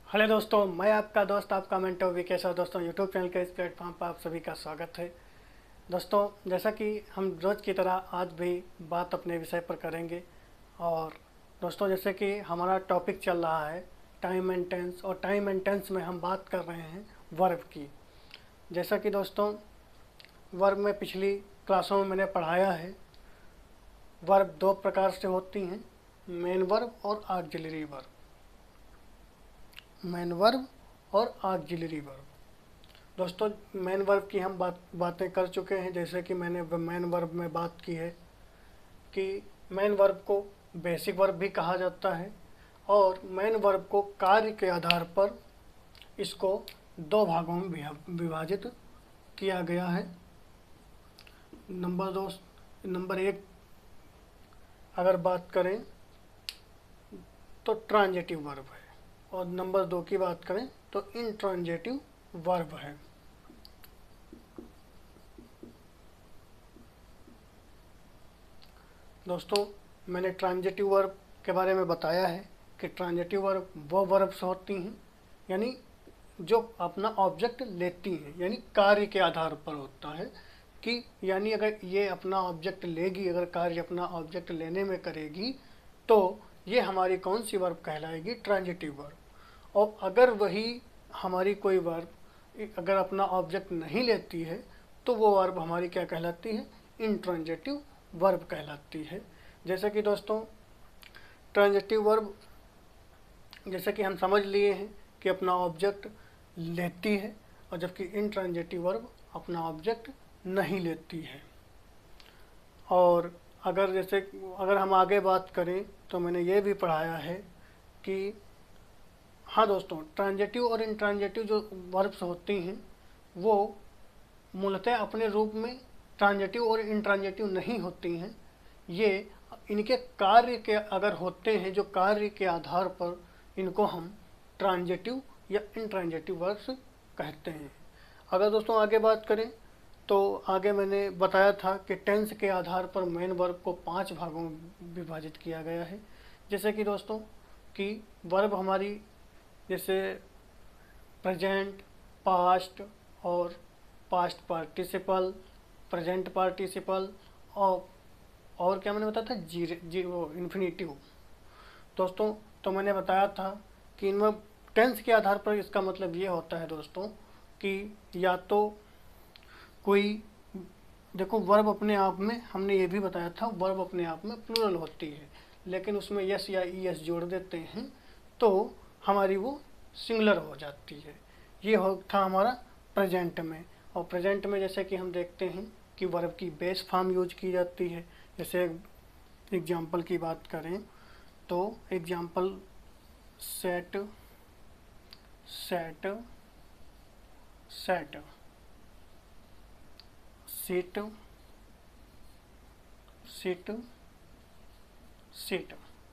Hello दोस्तों, मैं आपका दोस्त आपका मेंटर विकेश और दोस्तों यूट्यूब चैनल के इस प्लेटफॉर्म पर आप सभी का स्वागत है। दोस्तों, जैसा कि हम रोज़ की तरह आज भी बात अपने विषय पर करेंगे। और दोस्तों, जैसे कि हमारा टॉपिक चल रहा है टाइम एंड टेंस, और टाइम एंड टेंस में हम बात कर रहे हैं वर्ब की। जैसा कि दोस्तों वर्ब में पिछली क्लासों में मैंने पढ़ाया है, वर्ब दो प्रकार से होती हैं, मेन वर्ब और ऑक्सिलरी वर्ब। मेन वर्ब और ऑक्सिलरी वर्ब। दोस्तों, मेन वर्ब की हम बातें कर चुके हैं। जैसे कि मैंने मेन वर्ब में बात की है कि मेन वर्ब को बेसिक वर्ब भी कहा जाता है, और मेन वर्ब को कार्य के आधार पर इसको दो भागों में विभाजित किया गया है। नंबर एक अगर बात करें तो ट्रांजिटिव वर्ब है, और नंबर दो की बात करें तो इंट्रांजिटिव वर्ब है। दोस्तों, मैंने ट्रांजिटिव वर्ब के बारे में बताया है कि ट्रांजिटिव वर्ब वो वर्ब्स होती हैं यानी जो अपना ऑब्जेक्ट लेती हैं, यानी कार्य के आधार पर होता है कि यानी अगर ये अपना ऑब्जेक्ट लेगी, अगर कार्य अपना ऑब्जेक्ट लेने में करेगी तो ये हमारी कौन सी वर्ब कहलाएगी? Transitive verb. और अगर वही हमारी कोई वर्ब अगर अपना ऑब्जेक्ट नहीं लेती है तो वो वर्ब हमारी क्या कहलाती है? इंट्रांजिटिव वर्ब कहलाती है। जैसे कि दोस्तों ट्रांजिटिव वर्ब जैसे कि हम समझ लिए हैं कि अपना ऑब्जेक्ट लेती है, और जबकि इंट्रांजिटिव वर्ब अपना ऑब्जेक्ट नहीं लेती है। और अगर हम आगे बात करें तो मैंने ये भी पढ़ाया है कि हाँ दोस्तों, ट्रांजिटिव और इंट्रांजिटिव जो वर्ब्स होती हैं वो मूलतः अपने रूप में ट्रांजिटिव और इंट्रांजिटिव नहीं होती हैं। ये इनके कार्य के अगर होते हैं, जो कार्य के आधार पर इनको हम ट्रांजिटिव या इंट्रांजिटिव वर्ब्स कहते हैं। अगर दोस्तों आगे बात करें तो आगे मैंने बताया था कि टेंस के आधार पर मेन वर्ब को 5 भागों में विभाजित किया गया है। जैसे कि दोस्तों कि वर्ब हमारी जैसे प्रेजेंट, पास्ट और पास्ट पार्टिसिपल, प्रेजेंट पार्टिसिपल, और क्या मैंने बताया था? वो इन्फिनेटिव। दोस्तों, तो मैंने बताया था कि इनमें टेंस के आधार पर इसका मतलब ये होता है दोस्तों कि या तो कोई देखो, वर्ब अपने आप में हमने ये भी बताया था, वर्ब अपने आप में प्लूरल होती है, लेकिन उसमें यस या ईएस जोड़ देते हैं तो हमारी वो सिंगुलर हो जाती है। ये था हमारा प्रेजेंट में। और प्रेजेंट में जैसे कि हम देखते हैं कि वर्ब की बेस फॉर्म यूज की जाती है। जैसे एग्जाम्पल की बात करें तो example set, set, set, sit, sit, sit.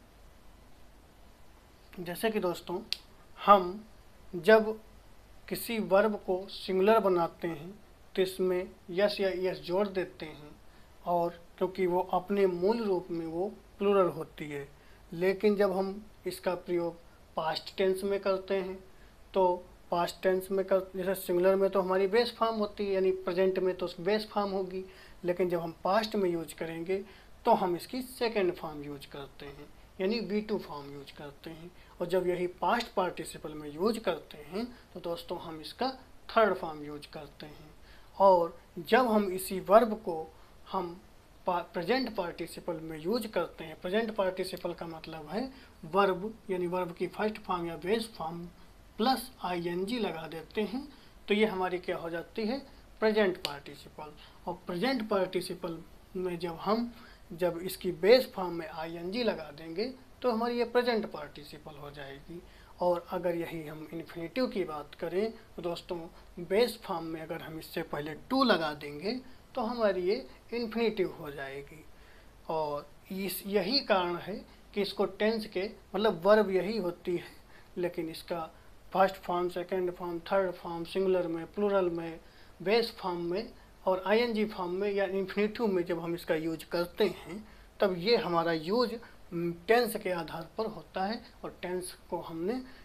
जैसे कि दोस्तों हम जब किसी वर्ब को सिंगुलर बनाते हैं तो इसमें यस या यस जोड़ देते हैं, और क्योंकि वो अपने मूल रूप में वो प्लूरल होती है। लेकिन जब हम इसका प्रयोग पास्ट टेंस में करते हैं तो पास्ट टेंस में जैसे सिंगुलर में तो हमारी बेस फॉर्म होती है, यानी प्रेजेंट में तो बेस फॉर्म होगी, लेकिन जब हम पास्ट में यूज करेंगे तो हम इसकी सेकेंड फॉर्म यूज करते हैं, यानी V2 फॉर्म यूज करते हैं। और जब यही पास्ट पार्टिसिपल में यूज करते हैं तो दोस्तों हम इसका थर्ड फॉर्म यूज करते हैं। और जब हम इसी वर्ब को हम प्रेजेंट पार्टिसिपल में यूज करते हैं, प्रेजेंट पार्टिसिपल का मतलब है वर्ब, यानी वर्ब की फर्स्ट फॉर्म या बेस फॉर्म प्लस ING लगा देते हैं, तो ये हमारी क्या हो जाती है? Present participle. और प्रेजेंट पार्टिसिपल में जब इसकी बेस फॉर्म में ING लगा देंगे तो हमारी ये प्रेजेंट पार्टिसिपल हो जाएगी। और अगर यही हम इन्फिनेटिव की बात करें तो दोस्तों बेस फॉर्म में अगर हम इससे पहले टू लगा देंगे तो हमारी ये इन्फिनेटिव हो जाएगी। और यही कारण है कि इसको टेंस के मतलब वर्ब यही होती है, लेकिन इसका first form, second form, third form, singular में, प्लूरल में, बेस फॉर्म में और ING फॉर्म में या इन्फिनेटिव में जब हम इसका यूज करते हैं तब ये हमारा यूज टेंस के आधार पर होता है। और टेंस को हमने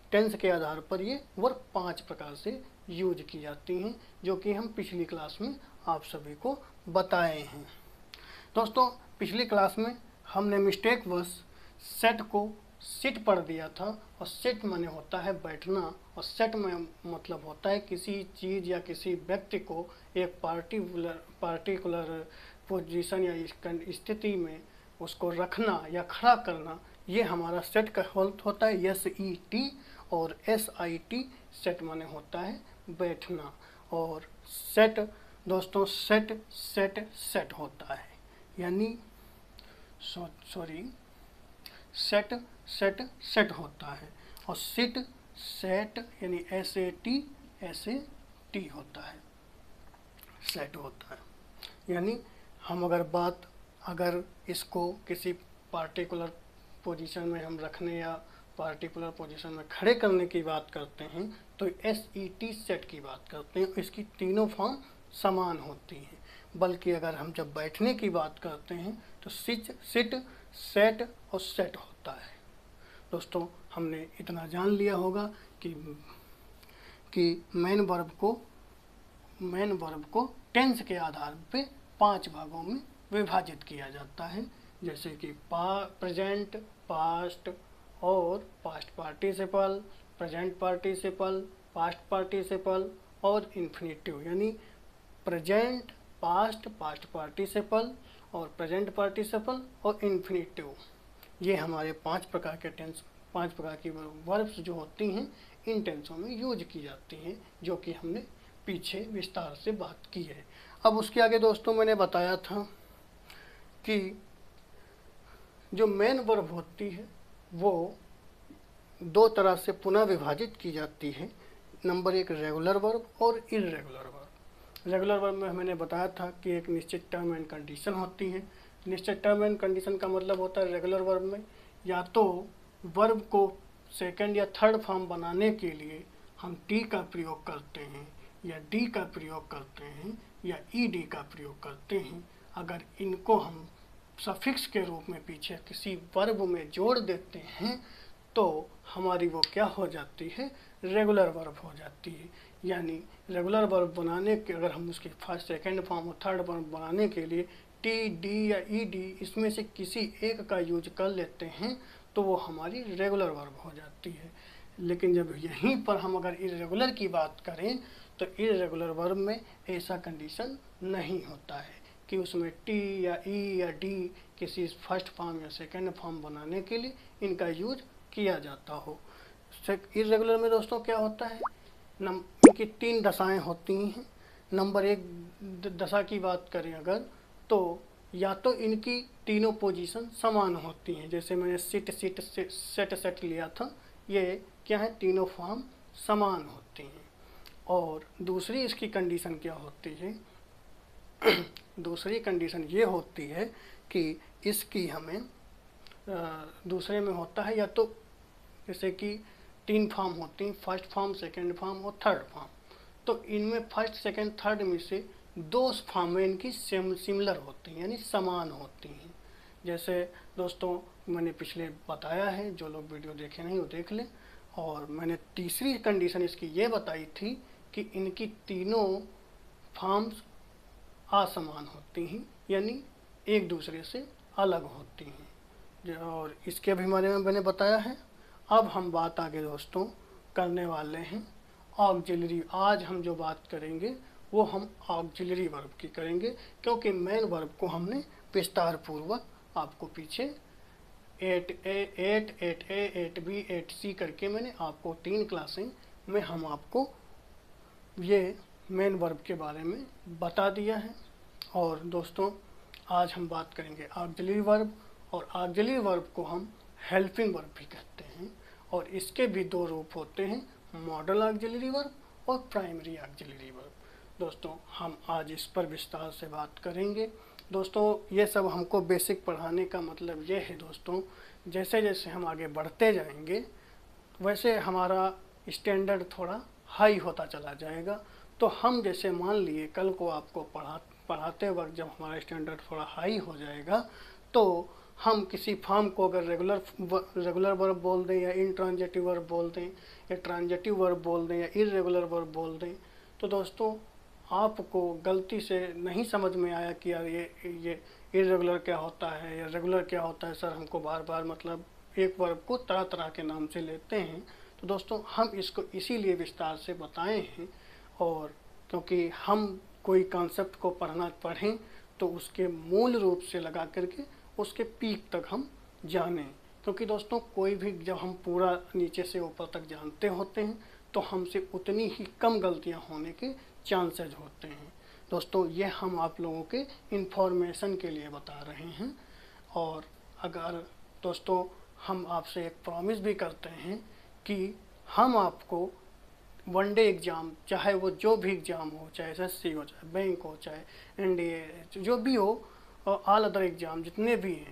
टेंस के आधार पर ये वर्ब 5 प्रकार से यूज की जाती हैं, जो कि हम पिछली क्लास में आप सभी को बताए हैं। दोस्तों पिछली क्लास में हमने मिस्टेक वश सेट को सिट पढ़ दिया था, और सिट माने होता है बैठना, और सेट में मतलब होता है किसी चीज़ या किसी व्यक्ति को एक पार्टिकुलर पोजीशन या स्थिति में उसको रखना या खड़ा करना, ये हमारा सेट का होता है SET, और SIT सेट माने होता है बैठना। और सेट दोस्तों सेट सेट सेट होता है, यानी सेट सेट सेट होता है, और सिट सेट यानी SAT होता है, सेट होता है। यानी हम अगर इसको किसी पार्टिकुलर पोजीशन में हम रखने या पार्टिकुलर पोजीशन में खड़े करने की बात करते हैं तो SET सेट की बात करते हैं। इसकी तीनों फॉर्म समान होती हैं, बल्कि अगर हम जब बैठने की बात करते हैं तो सिट सेट और सेट होता है। दोस्तों हमने इतना जान लिया होगा कि मेन वर्ब को टेंस के आधार पे 5 भागों में विभाजित किया जाता है, जैसे कि प्रेजेंट, पास्ट और past participle, present participle, past participle और इन्फिनेटिव, यानी प्रेजेंट, पास्ट पार्टिसिपल और प्रेजेंट पार्टिसिपल और इन्फिनेटिव। ये हमारे 5 प्रकार की वर्ब्स जो होती हैं इन टेंसों में यूज की जाती हैं, जो कि हमने पीछे विस्तार से बात की है। अब उसके आगे दोस्तों मैंने बताया था कि जो मेन वर्ब होती है वो 2 तरह से पुनः विभाजित की जाती है। नंबर 1 रेगुलर वर्ब और इर्रेगुलर वर्ब। रेगुलर वर्ब में मैंने बताया था कि एक निश्चित टर्म एंड कंडीशन होती है। निश्चित टर्म एंड कंडीशन का मतलब होता है रेगुलर वर्ब में या तो वर्ब को सेकंड या थर्ड फॉर्म बनाने के लिए हम टी का प्रयोग करते हैं या डी का प्रयोग करते हैं या ईडी का प्रयोग करते हैं। अगर इनको हम सफिक्स के रूप में पीछे किसी वर्ब में जोड़ देते हैं तो हमारी वो क्या हो जाती है, रेगुलर वर्ब हो जाती है। यानी रेगुलर वर्ब बनाने के अगर हम उसकी फर्स्ट सेकंड फॉर्म और थर्ड वर्ब बनाने के लिए टी, डी या ईडी इसमें से किसी एक का यूज कर लेते हैं तो वो हमारी रेगुलर वर्ब हो जाती है। लेकिन जब यहीं पर हम अगर इर्रेगुलर की बात करें तो इर्रेगुलर वर्ब में ऐसा कंडीशन नहीं होता है कि उसमें टी या ई या डी किसी फर्स्ट फॉर्म या सेकंड फॉर्म बनाने के लिए इनका यूज किया जाता हो। इर्रेगुलर में दोस्तों क्या होता है, इनकी 3 दशाएं होती हैं। नंबर 1 दशा की बात करें अगर तो या तो इनकी तीनों पोजीशन समान होती हैं, जैसे मैंने सिट सेट लिया था, ये क्या है, तीनों फॉर्म समान होती हैं। और दूसरी इसकी कंडीशन क्या होती है दूसरी कंडीशन ये होती है कि इसकी हमें दूसरे में होता है या तो जैसे कि 3 फॉर्म होती हैं, फर्स्ट फॉर्म, सेकंड फॉर्म और थर्ड फॉर्म। तो इनमें फर्स्ट सेकंड थर्ड में से 2 फॉर्में इनकी सिमिलर होती हैं, यानी समान होती हैं। जैसे दोस्तों मैंने पिछले बताया है, जो लोग वीडियो देखे नहीं वो देख लें। और मैंने तीसरी कंडीशन इसकी ये बताई थी कि इनकी तीनों फॉर्म्स असमान होती हैं, यानी एक दूसरे से अलग होती हैं। और इसके भी बारे में मैंने बताया है। अब हम बात आगे दोस्तों करने वाले हैं ऑक्सिलरी। आज हम जो बात करेंगे वो हम ऑक्सिलरी वर्ब की करेंगे, क्योंकि मेन वर्ब को हमने विस्तार पूर्वक आपको पीछे 8A, 8B, 8C करके मैंने आपको 3 क्लासें में हम आपको ये मेन वर्ब के बारे में बता दिया है। और दोस्तों आज हम बात करेंगे ऑक्सिलरी वर्ब, और ऑक्सिलरी वर्ब को हम हेल्पिंग वर्ब भी कहते हैं। और इसके भी 2 रूप होते हैं, मॉडल ऑक्सिलरी वर्ब और प्राइमरी ऑक्सिलरी वर्ब। दोस्तों हम आज इस पर विस्तार से बात करेंगे। दोस्तों ये सब हमको बेसिक पढ़ाने का मतलब ये है दोस्तों, जैसे जैसे हम आगे बढ़ते जाएंगे वैसे हमारा स्टैंडर्ड थोड़ा हाई होता चला जाएगा। तो हम जैसे मान लिए कल को आपको पढ़ाते वक्त जब हमारा स्टैंडर्ड थोड़ा हाई हो जाएगा तो हम किसी फॉर्म को अगर रेगुलर वर्ब बोल दें या इंट्रांजिटिव वर्ब बोल दें या ट्रांजिटिव वर्ब बोल दें या इर्रेगुलर वर्ब बोल दें, तो दोस्तों आपको गलती से नहीं समझ में आया कि यार ये इर्रेगुलर क्या होता है या रेगुलर क्या होता है, सर हमको बार बार मतलब एक वर्ब को तरह तरह के नाम से लेते हैं, तो दोस्तों हम इसको इसीलिए विस्तार से बताए हैं। और क्योंकि हम कोई कॉन्सेप्ट को पढ़ें तो उसके मूल रूप से लगा करके उसके पीक तक हम जानें, क्योंकि दोस्तों कोई भी जब हम पूरा नीचे से ऊपर तक जानते होते हैं तो हमसे उतनी ही कम गलतियां होने के चांसेज होते हैं। दोस्तों ये हम आप लोगों के इंफॉर्मेशन के लिए बता रहे हैं। और अगर दोस्तों हम आपसे एक प्रॉमिस भी करते हैं कि हम आपको वनडे एग्ज़ाम, चाहे वो जो भी एग्ज़ाम हो, चाहे एसएससी हो, चाहे बैंक हो, चाहे एनडीए, जो भी हो, और ऑल अदर एग्ज़ाम जितने भी हैं,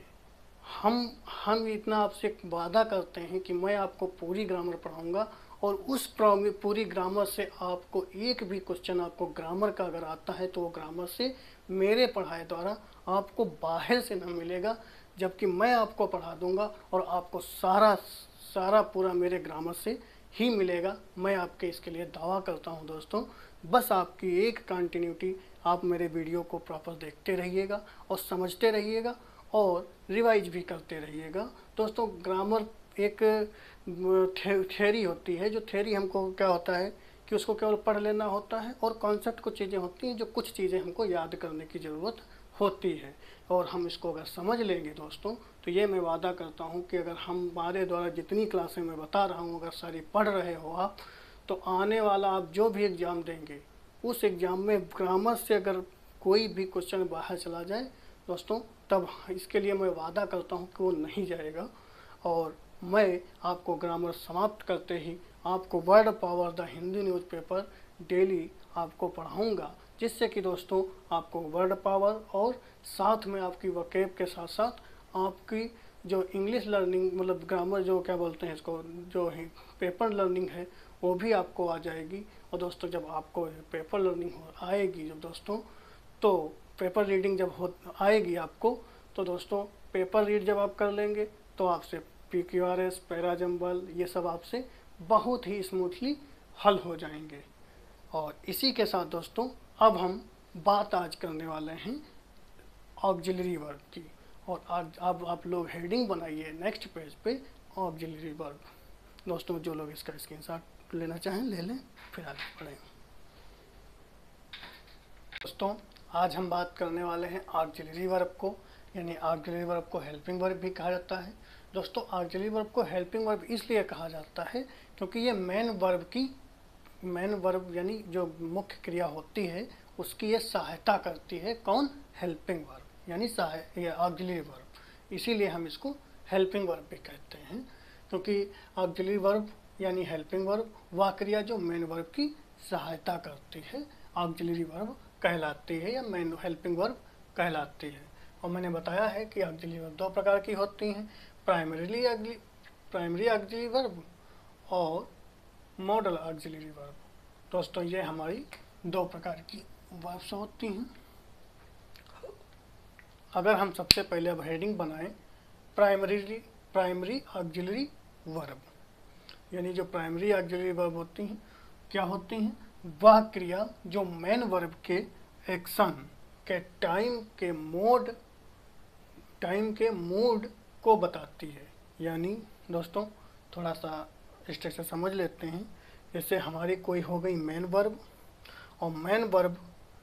हम इतना आपसे वादा करते हैं कि मैं आपको पूरी ग्रामर पढ़ाऊंगा और उस पूरी ग्रामर से आपको एक भी क्वेश्चन आपको ग्रामर का अगर आता है तो वो ग्रामर से मेरे पढ़ाए द्वारा आपको बाहर से न मिलेगा, जबकि मैं आपको पढ़ा दूंगा और आपको सारा पूरा मेरे ग्रामर से ही मिलेगा। मैं आपके इसके लिए दावा करता हूं दोस्तों। बस आपकी एक कंटिन्यूटी, आप मेरे वीडियो को प्रॉपर देखते रहिएगा और समझते रहिएगा और रिवाइज भी करते रहिएगा। दोस्तों ग्रामर एक थ्योरी होती है, जो थ्योरी हमको क्या होता है कि उसको केवल पढ़ लेना होता है और कॉन्सेप्ट कुछ चीज़ें होती हैं जो कुछ चीज़ें हमको याद करने की ज़रूरत होती है, और हम इसको अगर समझ लेंगे दोस्तों तो ये मैं वादा करता हूँ कि अगर हमारे द्वारा जितनी क्लासें मैं बता रहा हूँ अगर सारी पढ़ रहे हो आप, तो आने वाला आप जो भी एग्ज़ाम देंगे उस एग्ज़ाम में ग्रामर से अगर कोई भी क्वेश्चन बाहर चला जाए दोस्तों, तब इसके लिए मैं वादा करता हूँ कि वो नहीं जाएगा। और मैं आपको ग्रामर समाप्त करते ही आपको word power the Hindi newspaper daily आपको पढ़ाऊँगा, जिससे कि दोस्तों आपको वर्ड पावर और साथ में आपकी वोकैब के साथ साथ आपकी जो इंग्लिश लर्निंग, मतलब ग्रामर जो क्या बोलते हैं इसको, जो है पेपर लर्निंग है, वो भी आपको आ जाएगी। और दोस्तों जब आपको पेपर लर्निंग आएगी जब दोस्तों, तो पेपर रीडिंग जब आएगी आपको, तो दोस्तों पेपर रीड जब आप कर लेंगे तो आपसे PQRS, पैराजम्बल, ये सब आपसे बहुत ही स्मूथली हल हो जाएंगे। और इसी के साथ दोस्तों अब हम बात आज करने वाले हैं ऑक्सिलरी वर्ब की। और आज अब आप लोग हेडिंग बनाइए नेक्स्ट पेज पे ऑक्सिलरी वर्ब। दोस्तों जो लोग इसका स्क्रीनशॉट लेना चाहें ले लें, फिर आगे बढ़ें। दोस्तों आज हम बात करने वाले हैं ऑक्सिलरी वर्ब को, यानी ऑक्सिलरी वर्ब को हेल्पिंग वर्ब भी कहा जाता है। दोस्तों ऑक्सिलरी वर्ब को हेल्पिंग वर्ब इसलिए कहा जाता है क्योंकि ये मेन वर्ब यानी जो मुख्य क्रिया होती है उसकी ये सहायता करती है। कौन? हेल्पिंग वर्ब, यानी ऑक्सिलरी वर्ब। इसीलिए हम इसको हेल्पिंग वर्ब भी कहते हैं, क्योंकि ऑक्सिलरी वर्ब यानी हेल्पिंग वर्ब वह क्रिया जो मेन वर्ब की सहायता करती है ऑक्सिलरी वर्ब कहलाती है या मेन हेल्पिंग वर्ब कहलाती है। और मैंने बताया है कि ऑक्सिलरी वर्ब दो प्रकार की होती हैं, प्राइमरी ऑक्सिलरी वर्ब और मॉडल ऑक्सिलरी वर्ब। दोस्तों ये हमारी दो प्रकार की वर्ब्स होती हैं। अगर हम सबसे पहले अब हेडिंग बनाएं प्राइमरी ऑक्सिलरी वर्ब, यानी जो प्राइमरी ऑक्सिलरी वर्ब होती हैं क्या होती हैं? वह क्रिया जो मेन वर्ब के एक्शन के टाइम के मोड को बताती है। यानी दोस्तों थोड़ा सा स्ट्रक्चर समझ लेते हैं। जैसे हमारी कोई हो गई मेन वर्ब, और मेन वर्ब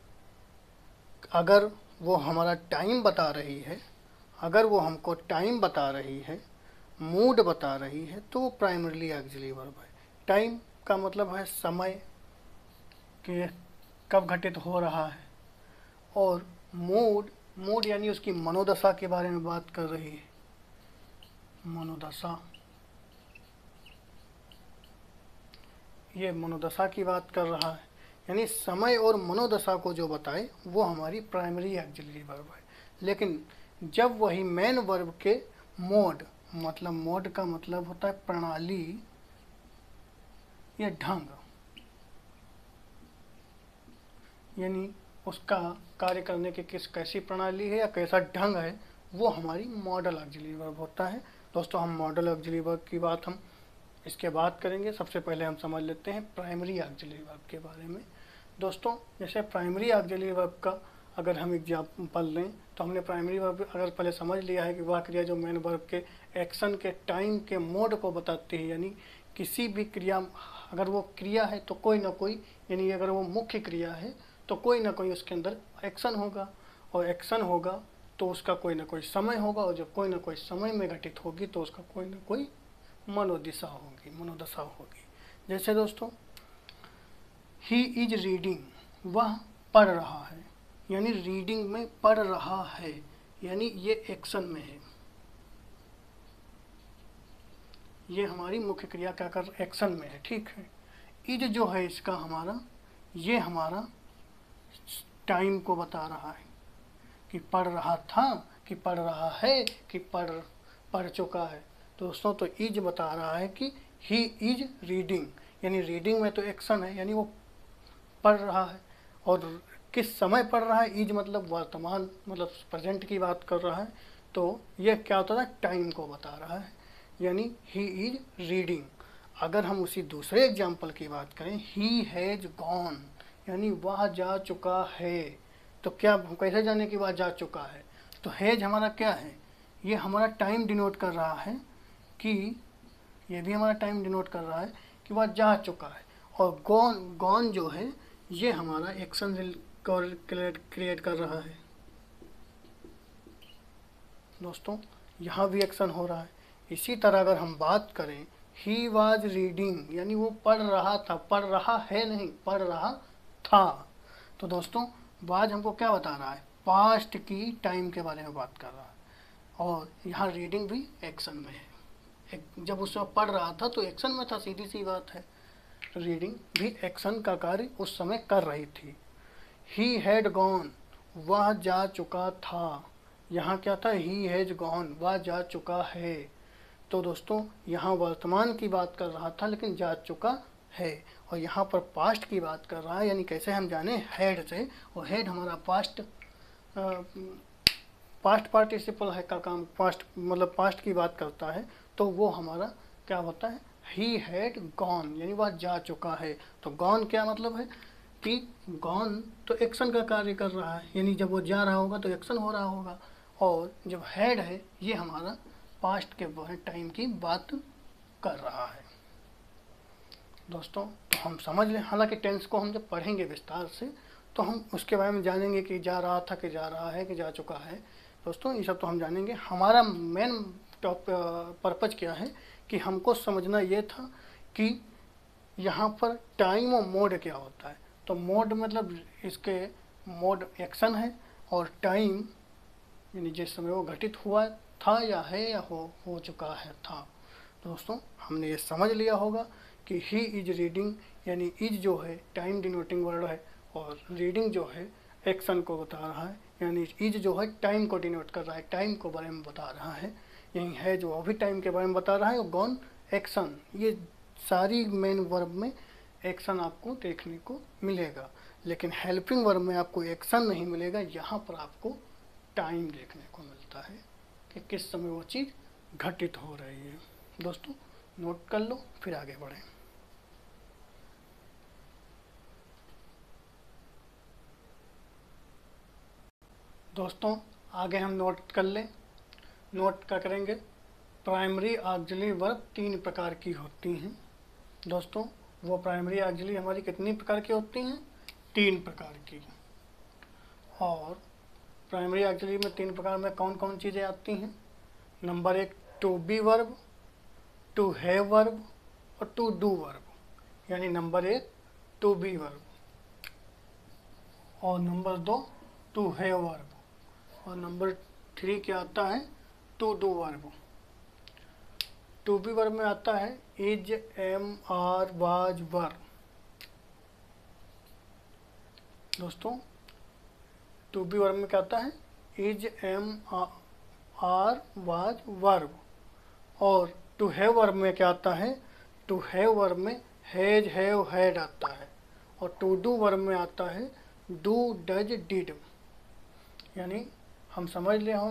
अगर वो हमारा टाइम बता रही है, अगर वो हमको टाइम बता रही है, मूड बता रही है, तो वो प्राइमरी ऑक्सिलरी वर्ब है। टाइम का मतलब है समय कि कब घटित हो रहा है, और मूड यानी उसकी मनोदशा के बारे में बात कर रही है। मनोदशा, ये मनोदशा की बात कर रहा है, यानी समय और मनोदशा को जो बताए वो हमारी प्राइमरी ऑक्सिलरी वर्ब है। लेकिन जब वही मेन वर्ब के मोड का मतलब होता है प्रणाली या ढंग, यानी उसका कार्य करने की कैसी प्रणाली है या कैसा ढंग है वो हमारी मॉडल ऑक्सिलरी वर्ब होता है। दोस्तों हम मॉडल ऑक्सिलरी वर्ब की बात हम इसके बाद करेंगे। सबसे पहले हम समझ लेते हैं प्राइमरी ऑक्सिलरी वर्ब के बारे में। दोस्तों जैसे प्राइमरी ऑक्सिलरी वर्ब का अगर हम एग्जाम्पल लें तो हमने प्राइमरी वर्ब अगर पहले समझ लिया है कि वह क्रिया जो मेन वर्ब के एक्शन के टाइम के मोड को बताती है, यानी किसी भी क्रिया अगर वो क्रिया है तो कोई ना कोई, यानी अगर वो मुख्य क्रिया है तो कोई ना कोई उसके अंदर एक्शन होगा, और एक्शन होगा तो उसका कोई ना कोई समय होगा, और जब कोई ना कोई समय में घटित होगी तो उसका कोई ना कोई मनोदशा होगी। जैसे दोस्तों ही इज रीडिंग, वह पढ़ रहा है, यानी रीडिंग में पढ़ रहा है, यानी ये एक्शन में है। ये हमारी मुख्य क्रिया क्या कर एक्शन में है, ठीक है। इज जो है इसका हमारा, ये हमारा टाइम को बता रहा है कि पढ़ रहा था, कि पढ़ रहा है, कि पढ़ चुका है। दोस्तों तो इज बता रहा है कि ही इज रीडिंग, यानी रीडिंग में तो एक्शन है, यानी वो पढ़ रहा है, और किस समय पढ़ रहा है, इज मतलब वर्तमान मतलब प्रेजेंट की बात कर रहा है, तो ये क्या होता है टाइम को बता रहा है, यानी ही इज रीडिंग। अगर हम उसी दूसरे एग्जाम्पल की बात करें, ही हैज गॉन, यानी वह जा चुका है, तो क्या कैसे जाने कि वह जा चुका है, तो हैज हमारा क्या है, ये हमारा टाइम डिनोट कर रहा है कि ये भी हमारा टाइम डिनोट कर रहा है कि वह जा चुका है, और गॉन जो है ये हमारा एक्शन क्रिएट कर रहा है। दोस्तों यहाँ भी एक्शन हो रहा है। इसी तरह अगर हम बात करें ही वाज रीडिंग, यानी वो पढ़ रहा था, पढ़ रहा है नहीं, पढ़ रहा था, तो दोस्तों वाज हमको क्या बता रहा है, पास्ट की टाइम के बारे में बात कर रहा है, और यहाँ रीडिंग भी एक्शन में है। जब उसमें पढ़ रहा था तो एक्शन में था, सीधी सी बात है, रीडिंग भी एक्शन का कार्य उस समय कर रही थी। ही हैड गॉन, वह जा चुका था, यहाँ क्या था, ही हैज गॉन, वह जा चुका है, तो दोस्तों यहाँ वर्तमान की बात कर रहा था लेकिन जा चुका है, और यहाँ पर पास्ट की बात कर रहा है, यानी कैसे हम जाने हैड से, और हैड हमारा पास्ट पार्टिसिपल है का काम, पास्ट मतलब पास्ट की बात करता है, तो वो हमारा क्या होता है, ही हैड गॉन, यानी वह जा चुका है। तो गॉन क्या मतलब है कि गॉन तो एक्शन का कार्य कर रहा है, यानी जब वो जा रहा होगा तो एक्शन हो रहा होगा, और जब हैड है ये हमारा पास्ट के टाइम की बात कर रहा है। दोस्तों तो हम समझ लें, हालांकि टेंस को हम जब पढ़ेंगे विस्तार से तो हम उसके बारे में जानेंगे कि जा रहा था, कि जा रहा है, कि जा चुका है। दोस्तों ये सब तो हम जानेंगे। हमारा मेन पर्पज क्या है कि हमको समझना ये था कि यहाँ पर टाइम और मोड क्या होता है। तो मोड मतलब इसके मोड एक्शन है, और टाइम यानी जिस समय वो घटित हुआ था या है या हो चुका है था। दोस्तों हमने ये समझ लिया होगा कि ही इज रीडिंग, यानी इज जो है टाइम डिनोटिंग वर्ड है, और रीडिंग जो है एक्शन को बता रहा है, यानी इज जो है टाइम को डिनोट कर रहा है, टाइम को बारे में बता रहा है। यही है जो अभी टाइम के बारे में बता रहा है, और गॉन एक्शन। ये सारी मेन वर्ब में एक्शन आपको देखने को मिलेगा, लेकिन हेल्पिंग वर्ब में आपको एक्शन नहीं मिलेगा। यहाँ पर आपको टाइम देखने को मिलता है कि किस समय वो चीज़ घटित हो रही है। दोस्तों नोट कर लो, फिर आगे बढ़ें। दोस्तों आगे हम नोट कर लें। नोट क्या करेंगे, प्राइमरी ऑक्सिलरी वर्ब 3 प्रकार की होती हैं। दोस्तों वो प्राइमरी ऑक्सिलरी हमारी कितनी प्रकार की होती हैं, 3 प्रकार की। और प्राइमरी ऑक्सिलरी में 3 प्रकार में कौन कौन चीज़ें आती हैं। Number 1 to be verb, to have verb और टू डू वर्ब, यानी नंबर 1 टू बी वर्ब, और नंबर 2 टू हैव वर्ब, और नंबर 3 क्या आता है, to do verb. To be verb में आता है is, am, are, was, were. दोस्तों टू बी वर्ब में क्या आता है, is, am, are, was, were. और टू हैव वर्ब में क्या आता है, टू हैव वर्ब में हैज, हैव, हैड आता है। और टू डू वर्ब में आता है डू, डज, डिड। यानी हम समझ ले होंगे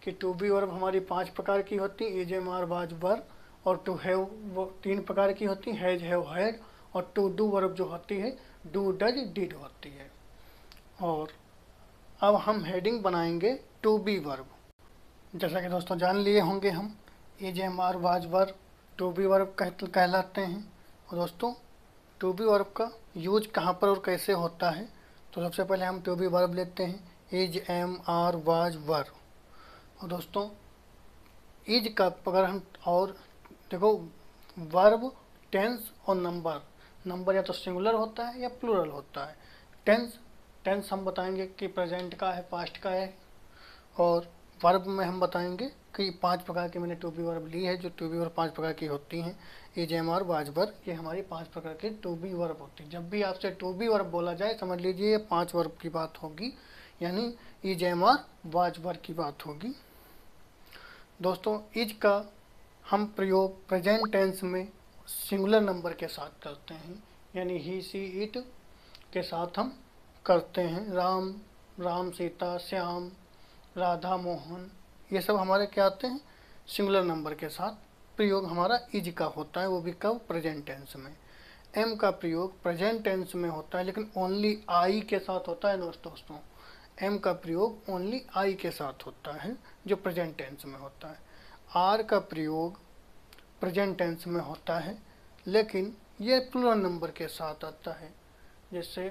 कि टू बी वर्ब हमारी 5 प्रकार की होती है, is, am, are, was, were, और टू हैव वो 3 प्रकार की होती है, हैज, हैव, हैड, और टू डू वर्ब जो होती है डू, डज, डिड होती है। और अब हम हेडिंग बनाएंगे टू बी वर्ब। जैसा कि दोस्तों जान लिए होंगे हम is, am, are, was, were to be verb कहलाते हैं। और दोस्तों टू बी वर्ब का यूज कहाँ पर और कैसे होता है, तो सबसे पहले हम टू बी वर्ब लेते हैं is, am, are, was, were. और दोस्तों इज का अगर हम, और देखो वर्ब, टेंस और नंबर या तो सिंगुलर होता है या प्लूरल होता है। टेंस हम बताएंगे कि प्रेजेंट का है, पास्ट का है, और वर्ब में हम बताएंगे कि 5 प्रकार की मैंने टू बी वर्ब ली है, जो टू बी वर्ब 5 प्रकार की होती हैं, is, am, are, was, were, ये हमारी 5 प्रकार की टू बी वर्ब होती है। जब भी आपसे टू बी वर्ब बोला जाए समझ लीजिए ये 5 वर्ब की बात होगी, यानी is, am, are, was, were की बात होगी। दोस्तों इज का हम प्रयोग प्रेजेंट टेंस में सिंगुलर नंबर के साथ करते हैं, यानी ही, सी, इट के साथ हम करते हैं। राम, सीता, श्याम, राधा, मोहन, ये सब हमारे क्या आते हैं, सिंगुलर नंबर के साथ प्रयोग हमारा इज का होता है, वो भी कब, प्रेजेंट टेंस में। एम का प्रयोग प्रेजेंट टेंस में होता है लेकिन ओनली आई के साथ होता है दोस्तों। एम का प्रयोग ओनली आई के साथ होता है जो प्रेजेंट टेंस में होता है। आर का प्रयोग प्रेजेंट टेंस में होता है लेकिन ये प्लूरल नंबर के साथ आता है, जैसे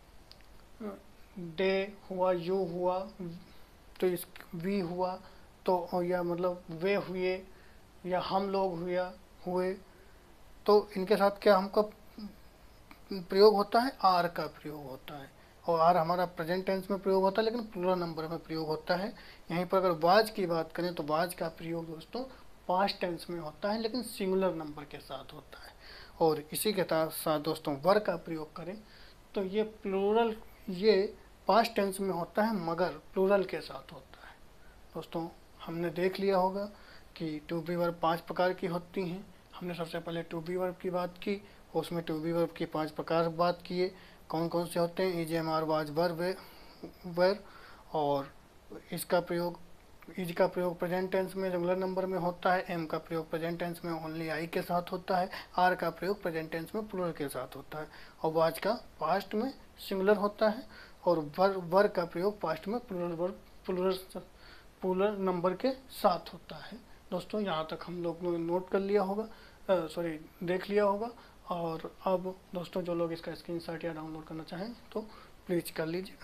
दे हुआ, यू हुआ, तो इस वी हुआ, तो या मतलब वे हुए, या हम लोग हुए, तो इनके साथ क्या हमका प्रयोग होता है, आर का प्रयोग होता है। और आर हमारा प्रेजेंट टेंस में प्रयोग होता है लेकिन प्लूरल नंबर में प्रयोग होता है। यहीं पर अगर वाज की बात करें तो वाज का प्रयोग दोस्तों पास्ट टेंस में होता है लेकिन सिंगुलर नंबर के साथ होता है। और इसी के साथ दोस्तों वर का प्रयोग करें तो ये प्लूरल, ये पास्ट टेंस में होता है मगर प्लूरल के साथ होता है। दोस्तों हमने देख लिया होगा कि टू बी वर्ब 5 प्रकार की होती हैं। हमने सबसे पहले टू बी वर्ब की बात की, उसमें टू बी वर्ब की 5 प्रकार बात किए, कौन कौन से होते हैं, is, am, are, was, were, were. और इसका प्रयोग, इज का प्रयोग प्रेजेंट टेंस में सिंगुलर नंबर में होता है, एम का प्रयोग प्रेजेंट टेंस में ओनली आई के साथ होता है, आर का प्रयोग प्रेजेंट टेंस में प्लूरल के साथ होता है, और वाज का पास्ट में सिंगुलर होता है, और वर का प्रयोग पास्ट में प्लूरल नंबर के साथ होता है। दोस्तों यहाँ तक हम लोग ने नोट कर लिया होगा, देख लिया होगा। और अब दोस्तों जो लोग इसका स्क्रीनशॉट या डाउनलोड करना चाहें तो प्लीज़ कर लीजिएगा।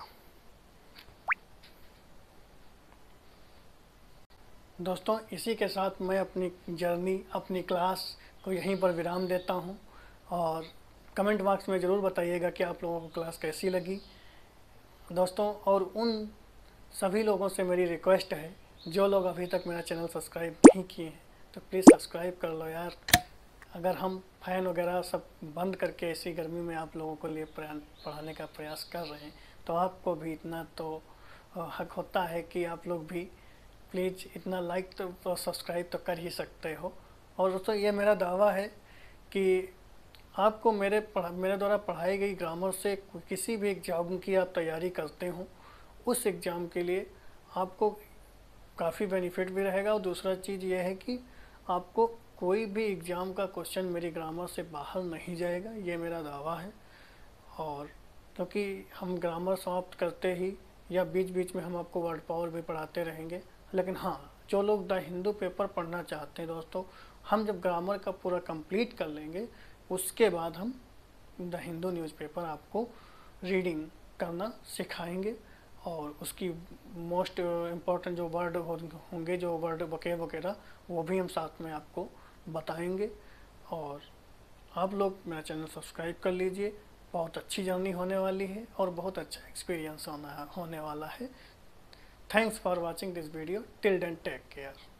दोस्तों इसी के साथ मैं अपनी जर्नी, अपनी क्लास को यहीं पर विराम देता हूं, और कमेंट बॉक्स में ज़रूर बताइएगा कि आप लोगों को क्लास कैसी लगी। दोस्तों और उन सभी लोगों से मेरी रिक्वेस्ट है, जो लोग अभी तक मेरा चैनल सब्सक्राइब नहीं किए हैं तो प्लीज़ सब्सक्राइब कर लो यार। अगर हम फ़ैन वगैरह सब बंद करके ऐसी गर्मी में आप लोगों को लिए पढ़ाने का प्रयास कर रहे हैं तो आपको भी इतना तो हक होता है कि आप लोग भी प्लीज़ इतना लाइक तो सब्सक्राइब तो कर ही सकते हो। और दोस्तों ये मेरा दावा है कि आपको मेरे द्वारा पढ़ाई गई ग्रामर से किसी भी एग्ज़ाम की आप तैयारी करते हो, उस एग्ज़ाम के लिए आपको काफ़ी बेनिफिट भी रहेगा। और दूसरा चीज़ ये है कि आपको कोई भी एग्ज़ाम का क्वेश्चन मेरी ग्रामर से बाहर नहीं जाएगा, ये मेरा दावा है। और क्योंकि हम ग्रामर समाप्त करते ही या बीच बीच में हम आपको वर्ड पावर भी पढ़ाते रहेंगे, लेकिन हाँ जो लोग द हिंदू पेपर पढ़ना चाहते हैं दोस्तों, हम जब ग्रामर का पूरा कंप्लीट कर लेंगे उसके बाद हम द हिंदू न्यूज़पेपर आपको रीडिंग करना सिखाएंगे, और उसकी मोस्ट इम्पॉर्टेंट जो वर्ड होंगे, जो वर्ड वगैरह वो भी हम साथ में आपको बताएंगे। और आप लोग मेरा चैनल सब्सक्राइब कर लीजिए, बहुत अच्छी जर्नी होने वाली है और बहुत अच्छा एक्सपीरियंस होने वाला है। Thanks for watching this video, till then take care.